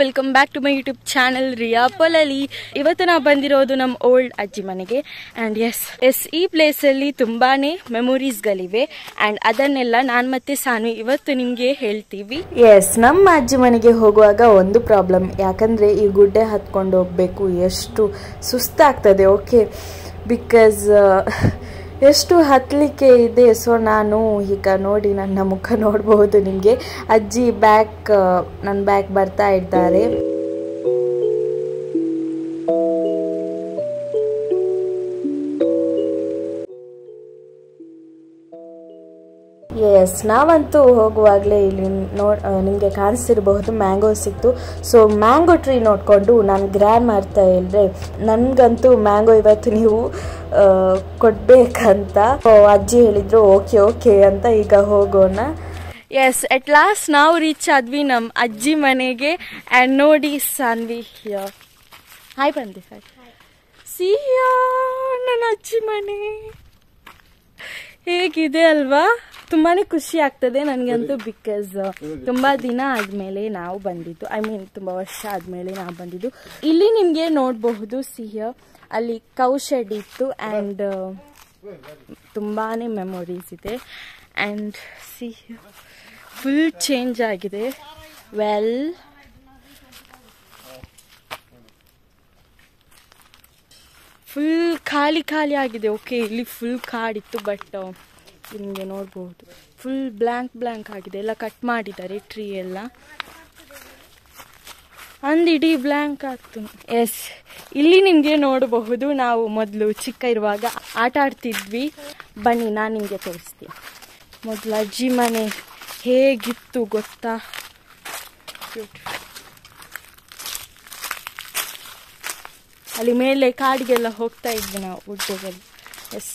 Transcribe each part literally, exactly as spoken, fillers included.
Welcome back to my YouTube channel Riya ಪೊಲಲಿ. ಇವತ್ತು ನಾವು ಬಂದಿರೋದು ನಮ್ಮ ಓಲ್ಡ್ ಅಜ್ಜಿ ಮನೆಗೆ. ಆ್ಯಂಡ್ ಎಸ್ ಎಸ್ ಈ ಪ್ಲೇಸಲ್ಲಿ ತುಂಬಾ ಮೆಮೊರೀಸ್ಗಳಿವೆ ಆ್ಯಂಡ್ ಅದನ್ನೆಲ್ಲ ನಾನು ಮತ್ತೆ ಸಾನು ಇವತ್ತು ನಿಮಗೆ ಹೇಳ್ತೀವಿ. ಎಸ್ ನಮ್ಮ ಅಜ್ಜಿ ಮನೆಗೆ ಹೋಗುವಾಗ ಒಂದು ಪ್ರಾಬ್ಲಮ್, ಯಾಕಂದರೆ ಈ ಗುಡ್ಡೆ ಹತ್ಕೊಂಡು ಹೋಗಬೇಕು, ಎಷ್ಟು ಸುಸ್ತಾಗ್ತದೆ. ಓಕೆ, ಬಿಕಾಸ್ ಎಷ್ಟು ಹತ್ತಲಿಕ್ಕೆ ಇದೆ. ಸೊ ನಾನು ಈಗ ನೋಡಿ ನನ್ನ ಮುಖ ನೋಡಬಹುದು ನಿಮಗೆ. ಅಜ್ಜಿ ಬ್ಯಾಕ್ ನನ್ನ ಬ್ಯಾಕ್ ಬರ್ತಾ ಇದ್ದಾರೆ. ಎಸ್ ನಾವಂತೂ ಹೋಗುವಾಗಲೇ ಇಲ್ಲಿ ನೋ ನಿಮಗೆ ಕಾಣಿಸ್ತಿರಬಹುದು ಮ್ಯಾಂಗೋ ಸಿಕ್ತು. ಸೊ ಮ್ಯಾಂಗೋ ಟ್ರೀ ನೋಡಿಕೊಂಡು ನಾನು ಗ್ರ್ಯಾಂಡ್ ಮಾಡ್ತಾ ಇಲ್ಲದೆ ನನಗಂತೂ ಮ್ಯಾಂಗೋ ಇವತ್ತು ನೀವು ಕೊಡ್ಬೇಕಂತ ಅಜ್ಜಿ ಹೇಳಿದ್ರು. ಓಕೆ ಓಕೆ ಅಂತ ಈಗ ಹೋಗೋಣ. ಎಸ್ ಅಟ್ ಲಾಸ್ಟ್ ನಾವು ರೀಚ್ ಆದ್ವಿ ನಮ್ಮ ಅಜ್ಜಿ ಮನೆಗೆ. ಆ್ಯಂಡ್ ನೋಡಿ ಸಾನ್ವಿ ಹಾಯ್ ಬಂದೆ ಹಾಯ್ ಸಿಯಾ ನನ್ನ ಅಜ್ಜಿ ಮನೆ ಹೇಗಿದೆ ಅಲ್ವಾ? ತುಂಬಾನೇ ಖುಷಿ ಆಗ್ತದೆ ನನಗಂತೂ. ಬಿಕಾಸ್ ತುಂಬಾ ದಿನ ಆದ್ಮೇಲೆ ನಾವು ಬಂದಿದ್ದು, ಐ ಮೀನ್ ತುಂಬಾ ವರ್ಷ ಆದ್ಮೇಲೆ ನಾವು ಬಂದಿದ್ದು. ಇಲ್ಲಿ ನಿಮ್ಗೆ ನೋಡಬಹುದು ಸಿಹಿಯ ಅಲ್ಲಿ ಕೌ ಶೆಡ್ ಇತ್ತು ಆ್ಯಂಡ್ ತುಂಬಾನೇ ಮೆಮೊರೀಸ್ ಇದೆ. ಆ್ಯಂಡ್ ಸಿಹಿಯ ಫುಲ್ ಚೇಂಜ್ ಆಗಿದೆ. ವೆಲ್ ಫುಲ್ ಖಾಲಿ ಖಾಲಿ ಆಗಿದೆ. ಓಕೆ, ಇಲ್ಲಿ ಫುಲ್ ಕಾಡಿತ್ತು, ಬಟ್ ನಿಮಗೆ ನೋಡಬಹುದು ಫುಲ್ ಬ್ಲ್ಯಾಂಕ್ ಬ್ಲ್ಯಾಂಕ್ ಆಗಿದೆ. ಎಲ್ಲ ಕಟ್ ಮಾಡಿದ್ದಾರೆ ಟ್ರೀ ಎಲ್ಲ, ಅಂದಿಡೀ ಬ್ಲ್ಯಾಂಕ್ ಆಗ್ತು. ಎಸ್ ಇಲ್ಲಿ ನಿಮಗೆ ನೋಡಬಹುದು ನಾವು ಮೊದಲು ಚಿಕ್ಕ ಇರುವಾಗ ಆಟ ಆಡ್ತಿದ್ವಿ. ಬನ್ನಿ ನಾನು ನಿಮಗೆ ತೋರಿಸ್ತೀನಿ. ಮೊದಲು ಅಜ್ಜಿ ಮನೆ ಹೇಗಿತ್ತು ಗೊತ್ತಾ? ಅಲ್ಲಿ ಮೇಲೆ ಕಾಡಿಗೆಲ್ಲ ಹೋಗ್ತಾ ಇದ್ವಿ ನಾವು ಗುಡ್ಡೆಗಳು. ಎಸ್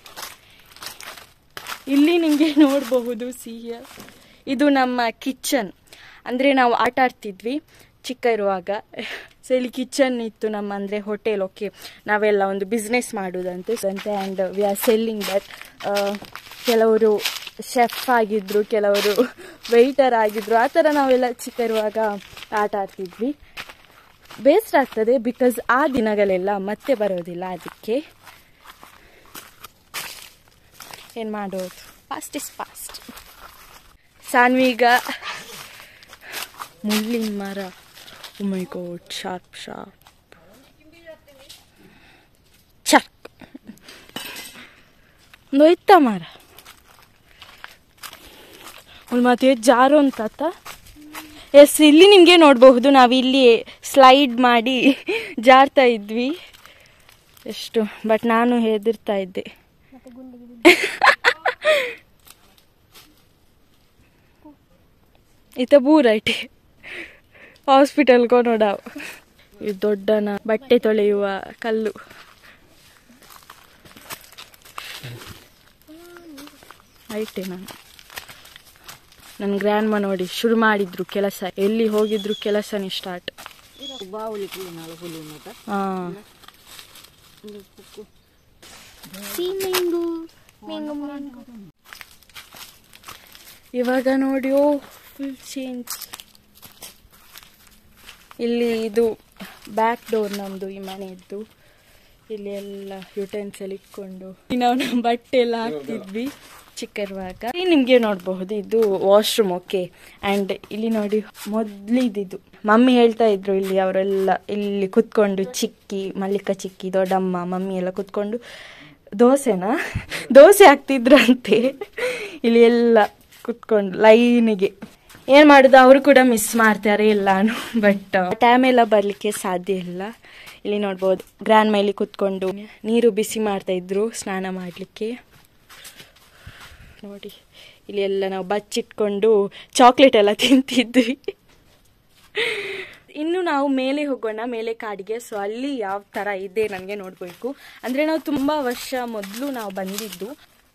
ಇಲ್ಲಿ ನಿಮಗೆ ನೋಡಬಹುದು ಸಿಹಿಯ ಇದು ನಮ್ಮ ಕಿಚನ್. ಅಂದರೆ ನಾವು ಆಟ ಆಡ್ತಿದ್ವಿ ಚಿಕ್ಕ ಇರುವಾಗ. ಸೊ ಇಲ್ಲಿ ಕಿಚನ್ ಇತ್ತು ನಮ್ಮ, ಅಂದರೆ ಹೋಟೆಲ್. ಓಕೆ, ನಾವೆಲ್ಲ ಒಂದು ಬಿಸ್ನೆಸ್ ಮಾಡೋದಂತೆ ಅಂತೆ. And we are selling that. ಕೆಲವರು ಶೆಫ್ ಆಗಿದ್ರು, ಕೆಲವರು ವೆಯ್ಟರ್ ಆಗಿದ್ರು. ಆ ಥರ ನಾವೆಲ್ಲ ಚಿಕ್ಕ ಇರುವಾಗ ಆಟ ಆಡ್ತಿದ್ವಿ. ಬೇಸ್ಟ್ ಆಗ್ತದೆ ಬಿಕಾಸ್ ಆ ದಿನಗಳೆಲ್ಲ ಮತ್ತೆ ಬರೋದಿಲ್ಲ. ಅದಕ್ಕೆ ಏನು ಮಾಡೋದು, ಫಾಸ್ಟ್ ಇಸ್ ಫಾಸ್ಟ್. ಸಾನ್ವೀಗ ಮುಳ್ಳಿನ ಮರ, oh my god, sharp sharp ಚಕ್ ನೋಯ್ತ ಮರ ಒಂದು ಮತ್ತೆ ಜಾರು ಅಂತ. ಎಸ್ ಇಲ್ಲಿ ನಿಮಗೆ ನೋಡಬಹುದು ನಾವಿಲ್ಲಿ ಸ್ಲೈಡ್ ಮಾಡಿ ಜಾರ್ತಾ ಇದ್ವಿ ಎಷ್ಟು, ಬಟ್ ನಾನು ಹೆದರ್ತಾ ಇದ್ದೆ. ಇತ ಬೂರೈಟೆ ಹಾಸ್ಪಿಟಲ್ಗೋ ನೋಡಾವ್. ಇದು ದೊಡ್ಡನ ಬಟ್ಟೆ ತೊಳೆಯುವ ಕಲ್ಲು. ಐಟೆ ನಾನು ನನ್ನ ಗ್ರ್ಯಾಂಡ್ ಮಾ ನೋಡಿ ಶುರು ಮಾಡಿದ್ರು ಕೆಲಸ. ಎಲ್ಲಿ ಹೋಗಿದ್ರು ಕೆಲಸನೇ ಸ್ಟಾರ್ಟ್. ಹಾಂ ಇವಾಗ ನೋಡಿ, ಓ ಫುಲ್ ಚೇಂಜ್. ಇಲ್ಲಿ ಇದು ಬ್ಯಾಕ್ ಡೋರ್ ನಮ್ಮದು ಈ ಮನೆಯದ್ದು. ಇಲ್ಲಿ ಎಲ್ಲ ಯುಟೆನ್ಸಿಲ್ ಇಟ್ಕೊಂಡು ನಾವು ನಮ್ಮ ಬಟ್ಟೆ ಎಲ್ಲ ಹಾಕ್ತಿದ್ವಿ ಚಿಕ್ಕ ಇರುವಾಗ. ನಿಮಗೆ ನೋಡಬಹುದು ಇದು ವಾಶ್ರೂಮ್. ಓಕೆ, ಆ್ಯಂಡ್ ಇಲ್ಲಿ ನೋಡಿ ಮೊದಲಿದ್ದು ಮಮ್ಮಿ ಹೇಳ್ತಾ ಇದ್ರು ಇಲ್ಲಿ ಅವರೆಲ್ಲ ಇಲ್ಲಿ ಕುತ್ಕೊಂಡು, ಚಿಕ್ಕಿ ಮಲ್ಲಿಕ ಚಿಕ್ಕಿ ದೊಡ್ಡಮ್ಮ ಮಮ್ಮಿ ಎಲ್ಲ ಕುತ್ಕೊಂಡು ದೋಸೆನಾ ದೋಸೆ ಹಾಕ್ತಿದ್ರಂತೆ ಇಲ್ಲಿ ಎಲ್ಲ ಕುತ್ಕೊಂಡು ಲೈನಿಗೆ. ಏನು ಮಾಡೋದು, ಅವರು ಕೂಡ ಮಿಸ್ ಮಾಡ್ತಾರೆ ಎಲ್ಲಾನು, ಬಟ್ ಟೈಮ್ ಎಲ್ಲ ಬರಲಿಕ್ಕೆ ಸಾಧ್ಯ ಇಲ್ಲ. ಇಲ್ಲಿ ನೋಡ್ಬೋದು ಗ್ರ್ಯಾಂಡ್ ಮೈಲಿ ಕುತ್ಕೊಂಡು ನೀರು ಬಿಸಿ ಮಾಡ್ತಾ ಇದ್ರು ಸ್ನಾನ ಮಾಡಲಿಕ್ಕೆ. ನೋಡಿ ಇಲ್ಲಿ ಎಲ್ಲ ನಾವು ಬಚ್ಚಿಟ್ಕೊಂಡು ಚಾಕ್ಲೇಟ್ ಎಲ್ಲ ತಿಂತಿದ್ವಿ. ಇನ್ನು ನಾವು ಮೇಲೆ ಹೋಗೋಣ, ಮೇಲೆ ಕಾಡಿಗೆ. ಸೊ ಅಲ್ಲಿ ಯಾವ ಥರ ಇದೆ ನನಗೆ ನೋಡಬೇಕು. ಅಂದರೆ ನಾವು ತುಂಬ ವರ್ಷ ಮೊದಲು ನಾವು ಬಂದಿದ್ದು.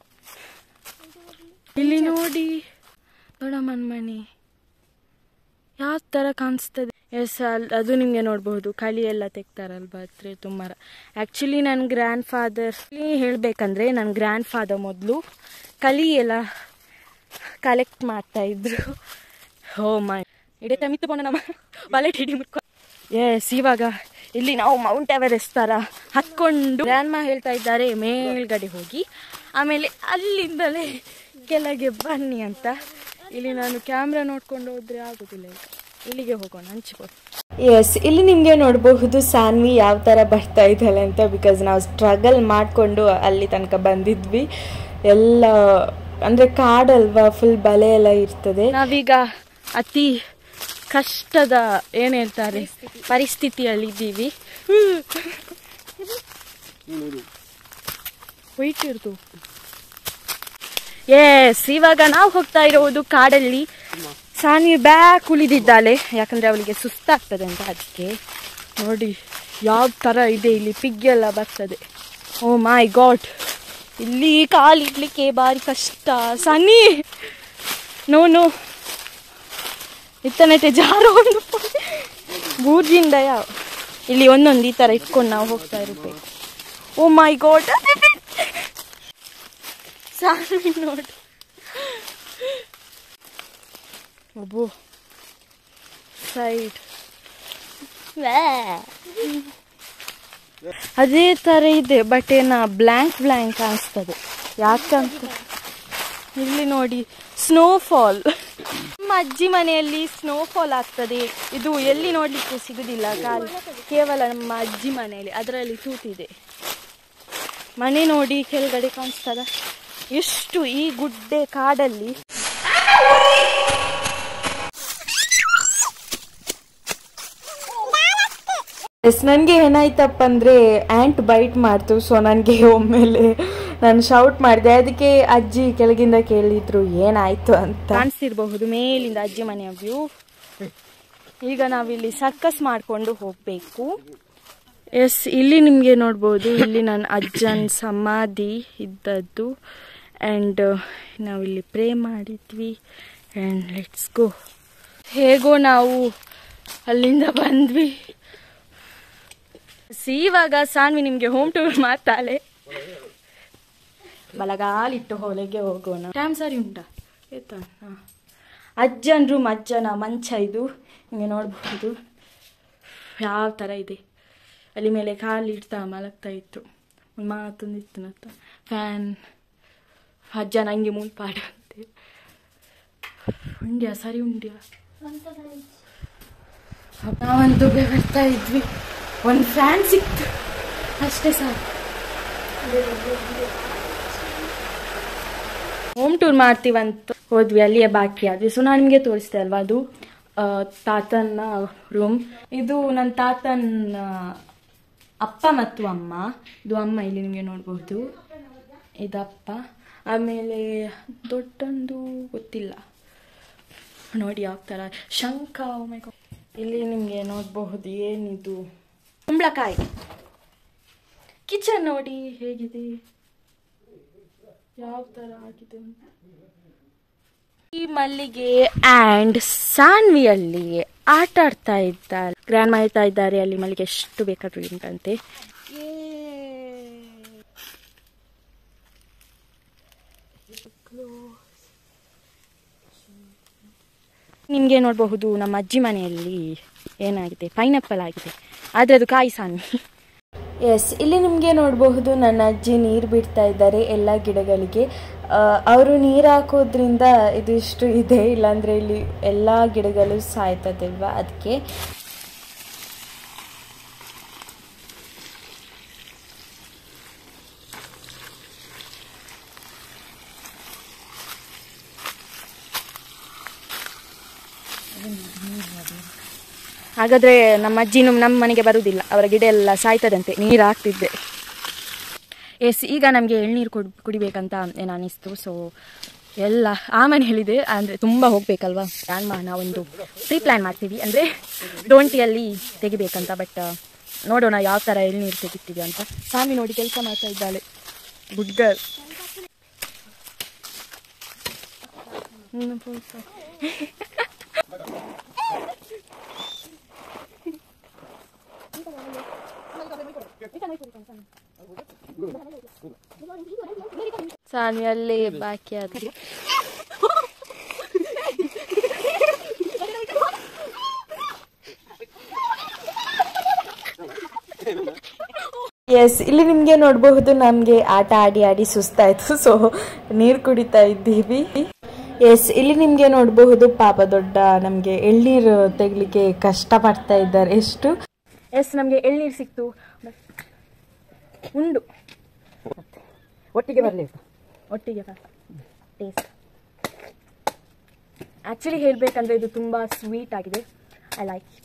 ಇಲ್ಲಿ ನೋಡಿ ದೊಡ್ಡಮ್ಮನ ಮನೆ ಯಾವ ಥರ ಕಾಣಿಸ್ತದೆ. ಎಸ್ ಅದು ನಿಮಗೆ ನೋಡಬಹುದು ಕಳಿ ಎಲ್ಲ ತೆಗ್ತಾರಲ್ವ ಹತ್ರ ತುಂಬ. ಆ್ಯಕ್ಚುಲಿ ನನ್ನ ಗ್ರ್ಯಾಂಡ್ ಫಾದರ್ ಹೇಳಬೇಕಂದ್ರೆ ನನ್ನ ಗ್ರ್ಯಾಂಡ್ ಫಾದರ್ ಮೊದಲು ಕಳಿ ಎಲ್ಲ ಕಲೆಕ್ಟ್ ಮಾಡ್ತಾ ಇದ್ರು. ಹೋ ಮೈ ಇಡೇ ಟೈಮ್ ಇತ್ತುಕೊಂಡು ನಮ್ಮ ಬಲೆ ಹಿಡಿ ಮುಟ್ಕೊ ಎಸ್ ಇವಾಗ ಇಲ್ಲಿ ನಾವು ಮೌಂಟ್ ಎವರೆಸ್ಟ್ ಥರ ಹತ್ಕೊಂಡು ಗ್ರ್ಯಾಂಡ್ ಮಾ ಹೇಳ್ತಾ ಇದ್ದಾರೆ ಮೇಲ್ಗಡೆ ಹೋಗಿ ಆಮೇಲೆ ಅಲ್ಲಿಂದಲೇ ಕೆಳಗೆ ಬನ್ನಿ ಅಂತ. ಇಲ್ಲಿ ನಾನು ಕ್ಯಾಮ್ರಾ ನೋಡ್ಕೊಂಡು ಹೋದ್ರೆ ಆಗೋದಿಲ್ಲ, ಈಗ ಇಲ್ಲಿಗೆ ಹೋಗೋಣ ಹಂಚ್ಕೊಂಡು. ಎಸ್ ಇಲ್ಲಿ ನಿಮಗೆ ನೋಡಬಹುದು ಸಾನ್ವಿ ಯಾವ ಥರ ಬರ್ತಾ ಇದ್ದಾಳೆ ಅಂತ. ಬಿಕಾಸ್ ನಾವು ಸ್ಟ್ರಗಲ್ ಮಾಡಿಕೊಂಡು ಅಲ್ಲಿ ತನಕ ಬಂದಿದ್ವಿ. ಎಲ್ಲ ಅಂದರೆ ಕಾಡಲ್ವಾ, ಫುಲ್ ಬಲೆ ಎಲ್ಲ ಇರ್ತದೆ. ನಾವೀಗ ಅತಿ ಕಷ್ಟದ ಏನು ಹೇಳ್ತಾರೆ ಪರಿಸ್ಥಿತಿಯಲ್ಲಿ ಇದ್ದೀವಿ. ವೈಟ್ ಇರ್ತು. ಎಸ್ ಇವಾಗ ನಾವು ಹೋಗ್ತಾ ಇರೋದು ಕಾಡಲ್ಲಿ. ಸಾನ್ವಿ ಬ್ಯಾಕ್ ಉಳಿದಿದ್ದಾಳೆ ಯಾಕಂದ್ರೆ ಅವಳಿಗೆ ಸುಸ್ತಾಗ್ತದೆ ಅಂತ. ಅದಕ್ಕೆ ನೋಡಿ ಯಾವ ಥರ ಇದೆ ಇಲ್ಲಿ, ಪಿಗ್ ಎಲ್ಲ ಬರ್ತದೆ. ಓ ಮೈ ಗಾಡ್, ಇಲ್ಲಿ ಕಾಲಿಡ್ಲಿಕ್ಕೆ ಭಾರಿ ಕಷ್ಟ. ಸನ್ನಿ ನೋ ನೋ ಇತ್ತನೈತೆ ಜಾರು ಒಂದು ಬೂರ್ಜಿಂದ ಯಾವ ಇಲ್ಲಿ ಒಂದೊಂದು ಈ ಥರ ಇಟ್ಕೊಂಡು ನಾವು ಹೋಗ್ತಾ ಇರಬೇಕು. ಓ ಮೈ ಗಾಡ್ ಸಾನ್ವಿ ನೋಡಿ ಒಬ್ಬು ಸೈಡ್ ಅದೇ ಥರ ಇದೆ. ಬಟ್ ಏನ ಬ್ಲ್ಯಾಂಕ್ ಬ್ಲ್ಯಾಂಕ್ ಕಾಣಿಸ್ತದೆ ಯಾಕಂತ. ಇಲ್ಲಿ ನೋಡಿ ಸ್ನೋಫಾಲ್. ನಮ್ಮ ಅಜ್ಜಿ ಮನೆಯಲ್ಲಿ ಸ್ನೋಫಾಲ್ ಆಗ್ತದೆ. ಇದು ಎಲ್ಲಿ ನೋಡ್ಲಿಕ್ಕೆ ಸಿಗುದಿಲ್ಲ, ಕಾಲ್ ಕೇವಲ ನಮ್ಮ ಅಜ್ಜಿ ಮನೆಯಲ್ಲಿ. ಅದರಲ್ಲಿ ತೂತಿದೆ. ಮನೆ ನೋಡಿ ಕೆಳಗಡೆ ಕಾಣಿಸ್ತದ ಎಷ್ಟು ಈ ಗುಡ್ಡೆ ಕಾಡಲ್ಲಿ. ಎಸ್ ನನಗೆ ಏನಾಯ್ತಪ್ಪ ಅಂದರೆ ಆ್ಯಂಟ್ ಬೈಟ್ ಮಾಡ್ತು. ಸೊ ನನಗೆ ಒಮ್ಮೆಲೆ ನಾನು ಶೌಟ್ ಮಾಡಿದೆ. ಅದಕ್ಕೆ ಅಜ್ಜಿ ಕೆಳಗಿಂದ ಕೇಳಿದ್ರು ಏನಾಯ್ತು ಅಂತ. ಕಾಣಿಸ್ತಿರಬಹುದು ಮೇಲಿಂದ ಅಜ್ಜಿ ಮನೆಯ ವ್ಯೂ. ಈಗ ನಾವಿಲ್ಲಿ ಸರ್ಕಸ್ ಮಾಡಿಕೊಂಡು ಹೋಗಬೇಕು. ಎಸ್ ಇಲ್ಲಿ ನಿಮಗೆ ನೋಡ್ಬೋದು, ಇಲ್ಲಿ ನನ್ನ ಅಜ್ಜನ ಸಮಾಧಿ ಇದ್ದದ್ದು. ಆ್ಯಂಡ್ ನಾವಿಲ್ಲಿ ಪ್ರೇ ಮಾಡಿದ್ವಿ. And let's go. ಹೇಗೋ ನಾವು ಅಲ್ಲಿಂದ ಬಂದ್ವಿ. ಸಿ ಇವಾಗ ಸಾನ್ವಿ ನಿಮಗೆ ಹೋಮ್ ಟೂರ್ ಮಾಡ್ತಾಳೆ. ಬಲಗಾಲಿಟ್ಟು ಹೊಲಗೆ ಹೋಗೋಣ. ಟೈಮ್ ಸರಿ ಉಂಟಾ ಆಯ್ತಾ? ಹಾಂ ಅಜ್ಜನ ರೂಮ್, ಅಜ್ಜನ ಮಂಚ ಇದು ನಿಮಗೆ ನೋಡಬಹುದು ಯಾವ ಥರ ಇದೆ. ಅಲ್ಲಿ ಮೇಲೆ ಕಾಲಿಡ್ತಾ ಮಲಗ್ತಾ ಇತ್ತು. ಒಂದು ಮಾತೊಂದಿತ್ತು ನತ್ತ ಫ್ಯಾನ್. ಅಜ್ಜ ನಂಗೆ ಮುಲ್ಪಾಡು ಅಂತೆ. ಉಂಡ್ಯಾ ಸರಿ ಉಂಡ್ಯಾ ನಾವಂತೂ ಬರ್ತಾ ಇದ್ವಿ. ಒಂದು ಫ್ಯಾನ್ ಸಿಕ್ತು ಅಷ್ಟೇ ಸಾಕು. ಹೋಮ್ ಟೂರ್ ಮಾಡ್ತೀವಂತ ಹೋದ್ವಿ, ಅಲ್ಲಿಯೇ ಬಾಕಿ ಆದ್ವಿ. ಸೊ ನಾನು ನಿಮಗೆ ತೋರಿಸ್ದೆ ಅಲ್ವಾ, ಅದು ತಾತನ ರೂಮ್. ಇದು ನನ್ನ ತಾತನ ಅಪ್ಪ ಮತ್ತು ಅಮ್ಮ. ಇದು ಅಮ್ಮ ಇಲ್ಲಿ ನಿಮಗೆ ನೋಡಬಹುದು, ಇದಪ್ಪ. ಆಮೇಲೆ ದೊಡ್ಡೊಂದು ಗೊತ್ತಿಲ್ಲ ನೋಡಿ ಯಾವ ಥರ ಶಂಖ. ಇಲ್ಲಿ ನಿಮಗೆ ನೋಡಬಹುದು ಏನಿದು ಕುಂಬಳಕಾಯಿ. ಕಿಚನ್ ನೋಡಿ ಹೇಗಿದೆ, ಯಾವ ಥರ ಆಗಿದೆ. ಈ ಮಲ್ಲಿಗೆ ಆ್ಯಂಡ್ ಸಾನ್ವಿಯಲ್ಲಿ ಆಟ ಆಡ್ತಾ ಇದ್ದಾರೆ. ಗ್ರ್ಯಾಂಡ್ ಮಾಡ್ತಾ ಇದ್ದಾರೆ. ಅಲ್ಲಿ ಮಲ್ಲಿಗೆ ಎಷ್ಟು ಬೇಕಾದ್ರೂ ಉಂಟಂತೆ. ನಿಮಗೆ ನೋಡಬಹುದು ನಮ್ಮ ಅಜ್ಜಿ ಮನೆಯಲ್ಲಿ ಏನಾಗಿದೆ, ಪೈನಾಪಲ್ ಆಗಿದೆ, ಆದರೆ ಅದು ಕಾಯಿ ಸಾನ್ವಿ. ಎಸ್ ಇಲ್ಲಿ ನಿಮಗೆ ನೋಡಬಹುದು ನನ್ನ ಅಜ್ಜಿ ನೀರು ಬಿಡ್ತಾ ಇದ್ದಾರೆ ಎಲ್ಲ ಗಿಡಗಳಿಗೆ. ಅವರು ನೀರು ಹಾಕೋದ್ರಿಂದ ಇದಿಷ್ಟು ಇದೆ, ಇಲ್ಲಾಂದರೆ ಇಲ್ಲಿ ಎಲ್ಲ ಗಿಡಗಳು ಸಾಯ್ತದಲ್ವಾ, ಅದಕ್ಕೆ. ಹಾಗಾದರೆ ನಮ್ಮ ಅಜ್ಜಿನೂ ನಮ್ಮ ಮನೆಗೆ ಬರುವುದಿಲ್ಲ, ಅವರ ಗಿಡ ಎಲ್ಲ ಸಾಯ್ತದಂತೆ ನೀರು ಹಾಕ್ತಿದ್ದೆ. ಎಸ್ ಈಗ ನಮಗೆ ಎಳ್ನೀರು ಕುಡಿ ಕುಡಿಬೇಕಂತ ಏನು ಅನ್ನಿಸ್ತು. ಸೊ ಎಲ್ಲ ಆ ಮನೆಯಲ್ಲಿದೆ, ಅಂದರೆ ತುಂಬ ಹೋಗಬೇಕಲ್ವಾ. ಪ್ಲ್ಯಾನ್ ಮಾಡಿ ನಾವೊಂದು ಪ್ರೀ ಪ್ಲ್ಯಾನ್ ಮಾಡ್ತೀವಿ, ಅಂದರೆ ಡೋಂಟಿಯಲ್ಲಿ ತೆಗಿಬೇಕಂತ. ಬಟ್ ನೋಡೋಣ ಯಾವ ಥರ ಎಳ್ನೀರು ತೆಗಿತೀವಿ ಅಂತ. ಸ್ವಾಮಿ ನೋಡಿ ಕೆಲಸ ಮಾಡ್ತಾ ಇದ್ದಾಳೆ, ಗುಡ್ ಗರ್ಲ್. ಸಾನ್ವಿ ಅಲ್ಲೇ ಬಾಕಿ ಆದ್ರಿ. ಎಸ್, ಇಲ್ಲಿ ನಿಮಗೆ ನೋಡಬಹುದು ನಮಗೆ ಆಟ ಆಡಿ ಆಡಿ ಸುಸ್ತಾಯ್ತು, ಸೊ ನೀರು ಕುಡಿತಾ ಇದ್ದೀವಿ. ಎಸ್, ಇಲ್ಲಿ ನಿಮಗೆ ನೋಡಬಹುದು ಪಾಪ ದೊಡ್ಡ ನಮಗೆ ಎಳ್ನೀರು ತೆಗಲಿಕ್ಕೆ ಕಷ್ಟ ಪಡ್ತಾ ಇದ್ದಾರೆ ಎಷ್ಟು. ಎಸ್, ನಮಗೆ ಎಳ್ನೀರು ಸಿಕ್ತು. ಉಂಡು ಒಟ್ಟಿಗೆ ಬರಲಿ, ಒಟ್ಟಿಗೆ ಟೇಸ್ಟ್. ಆ್ಯಕ್ಚುಲಿ ಹೇಳಬೇಕಂದ್ರೆ ಇದು ತುಂಬ ಸ್ವೀಟ್ ಆಗಿದೆ. I like it.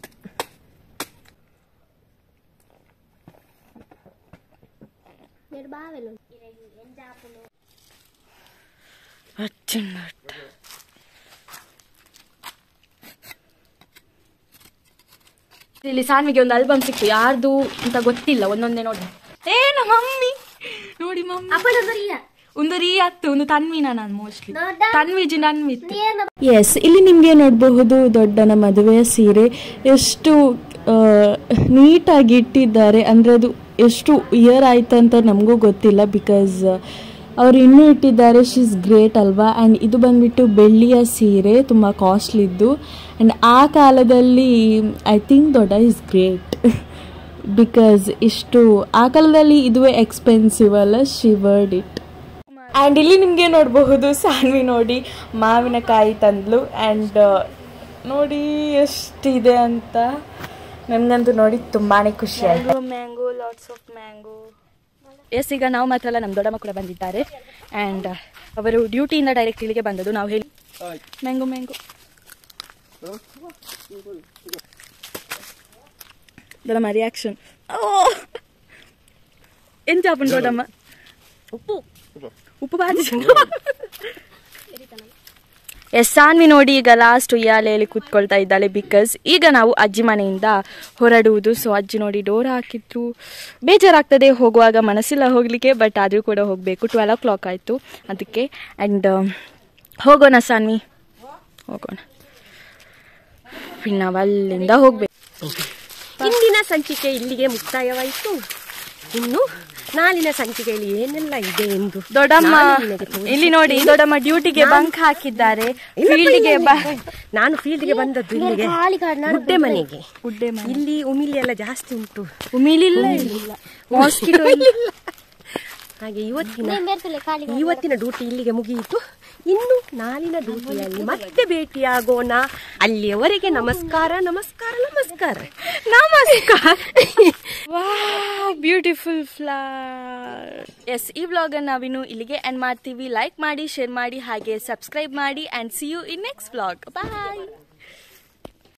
ಇಲ್ಲಿ ಸಾನ್ವಿಗೆ ಒಂದು ಆಲ್ಬಮ್ ಸಿಕ್ತು, ಯಾರ್ದು ಅಂತ ಗೊತ್ತಿಲ್ಲ, ಒಂದೊಂದೇ ನೋಡಿ. ಏನು ಮಮ್ಮಿ ನೋಡಿ, ಮಮ್ಮಿ ಒಂದು ರೀಯಾತ್ತು, ಒಂದು ತನ್ವಿನ, ನಾನು ಮೋಸ್ಟ್ಲಿ ತನ್ವಿಜಿ ನನ್ವಿತ್ತು. ಎಸ್, ಇಲ್ಲಿ ನಿಮಗೆ ನೋಡಬಹುದು ದೊಡ್ಡನ ಮದುವೆಯ ಸೀರೆ ಎಷ್ಟು ನೀಟಾಗಿ ಇಟ್ಟಿದ್ದಾರೆ. ಅಂದರೆ ಅದು ಎಷ್ಟು ಇಯರ್ ಆಯ್ತು ಅಂತ ನಮಗೂ ಗೊತ್ತಿಲ್ಲ, ಬಿಕಾಸ್ ಅವರು ಇನ್ನೂ ಇಟ್ಟಿದ್ದಾರೆ. ಶಿ ಇಸ್ ಗ್ರೇಟ್ ಅಲ್ವಾ. ಆ್ಯಂಡ್ ಇದು ಬಂದುಬಿಟ್ಟು ಬೆಳ್ಳಿಯ ಸೀರೆ, ತುಂಬ ಕಾಸ್ಟ್ಲಿದ್ದು. ಆ್ಯಂಡ್ ಆ ಕಾಲದಲ್ಲಿ ಐ ಥಿಂಕ್ ದೊಡ್ಡ ಇಸ್ ಗ್ರೇಟ್, ಬಿಕಾಸ್ ಇಷ್ಟು ಆ ಕಾಲದಲ್ಲಿ ಇದುವೇ ಎಕ್ಸ್ಪೆನ್ಸಿವ್ ಅಲ್ಲ. She word it. ಆ್ಯಂಡ್ ಇಲ್ಲಿ ನಿಮಗೆ ನೋಡಬಹುದು ಸಾನ್ವಿ ನೋಡಿ ಮಾವಿನಕಾಯಿ ತಂದ್ಲು. ಆ್ಯಂಡ್ ನೋಡಿ ಎಷ್ಟಿದೆ ಅಂತ, ನನಗಂತೂ ನೋಡಿ ತುಂಬಾ ಖುಷಿ ಆಯಿತು. Mango, lots of mango. Yes, ಈಗ ನಾವು ಮಾತ್ರ ಅಲ್ಲ, ನಮ್ಮ ದೊಡ್ಡಮ್ಮ ಕೂಡ ಬಂದಿದ್ದಾರೆ. ಆ್ಯಂಡ್ ಅವರು ಡ್ಯೂಟಿಯಿಂದ ಡೈರೆಕ್ಟ್ ಇಲ್ಲಿಗೆ ಬಂದದ್ದು. ನಾವು ಹೇಳಿ ಮ್ಯಾಂಗೋ ಮ್ಯಾಂಗೋ ದೊಡ್ಡಮ್ಮ ರಿಯಾಕ್ಷನ್. ಓ ಎಂತ ಆಪನ್ ದೊಡ್ಡಮ್ಮ? ಉಪ್ಪು ಉಪ್ಪು ಬಾಜಿ. ಎಸ್, ಸಾನ್ವಿ ನೋಡಿ ಈಗ ಲಾಸ್ಟ್ ಉಯ್ಯಾಲೆಯಲ್ಲಿ ಕೂತ್ಕೊಳ್ತಾ ಇದ್ದಾಳೆ, ಬಿಕಾಸ್ ಈಗ ನಾವು ಅಜ್ಜಿ ಮನೆಯಿಂದ ಹೊರಡುವುದು. ಸೊ ಅಜ್ಜಿ ನೋಡಿ ಡೋರ್ ಹಾಕಿದ್ರು. ಬೇಜಾರಾಗ್ತದೆ ಹೋಗುವಾಗ, ಮನಸ್ಸಿಲ್ಲ ಹೋಗಲಿಕ್ಕೆ, ಬಟ್ ಆದರೂ ಕೂಡ ಹೋಗಬೇಕು. ಟ್ವೆಲ್ ಓ ಕ್ಲಾಕ್ ಆಯಿತು ಅದಕ್ಕೆ. ಆ್ಯಂಡ್ ಹೋಗೋಣ ಸಾನ್ವಿ, ಹೋಗೋಣ. ನಾವು ಅಲ್ಲಿಂದ ಹೋಗಬೇಕು. ಇಂದಿನ ಸಂಚಿಕೆ ಇಲ್ಲಿಗೆ ಮುಕ್ತಾಯವಾಯಿತು. ಇನ್ನು ನಾಳಿನ ಸಂಚಿಕೆಯಲ್ಲಿ ಏನೆಲ್ಲ ಇದೆ ಎಂದು ದೊಡ್ಡಮ್ಮ ಇಲ್ಲಿ ನೋಡಿ, ದೊಡ್ಡಮ್ಮ ಡ್ಯೂಟಿಗೆ ಬಂಕ್ ಹಾಕಿದ್ದಾರೆ. ಫೀಲ್ಡ್ಗೆ ನಾನು ಫೀಲ್ಡ್ಗೆ ಬಂದದ್ದು ಇಲ್ಲಿಗೆ ಗುಡ್ಡೆ ಮನೆಗೆ. ಗುಡ್ಡೆ ಮನೆ ಇಲ್ಲಿ ಉಮಿಲಿ ಎಲ್ಲ ಜಾಸ್ತಿ ಉಂಟು. ಉಮಿಲಿಲ್ಲ, ಮಾಸ್ಕಿಟೋ ಇಲ್ಲ. ಹಾಗೆ ಇವತ್ತಿನ ಇವತ್ತಿನ ಡ್ಯೂಟಿ ಇಲ್ಲಿಗೆ ಮುಗಿಯಿತು. ಇನ್ನು ನಾಳಿನ ಡ್ಯೂಟಿಯಲ್ಲಿ ಮತ್ತೆ ಭೇಟಿಯಾಗೋಣ. ಅಲ್ಲಿಯವರೆಗೆ ನಮಸ್ಕಾರ ನಮಸ್ಕಾರ ನಮಸ್ಕಾರ ನಮಸ್ಕಾರ. Wow, beautiful flower. ಎಸ್, ಈ ವ್ಲಾಗ್ ಅನ್ನು ನಾವಿನ್ನು ಇಲ್ಲಿಗೆ ಎಂಡ್ ಮಾಡ್ತೀವಿ. ಲೈಕ್ ಮಾಡಿ, ಶೇರ್ ಮಾಡಿ, ಹಾಗೆ ಸಬ್ಸ್ಕ್ರೈಬ್ ಮಾಡಿ. And see you in next vlog. Bye.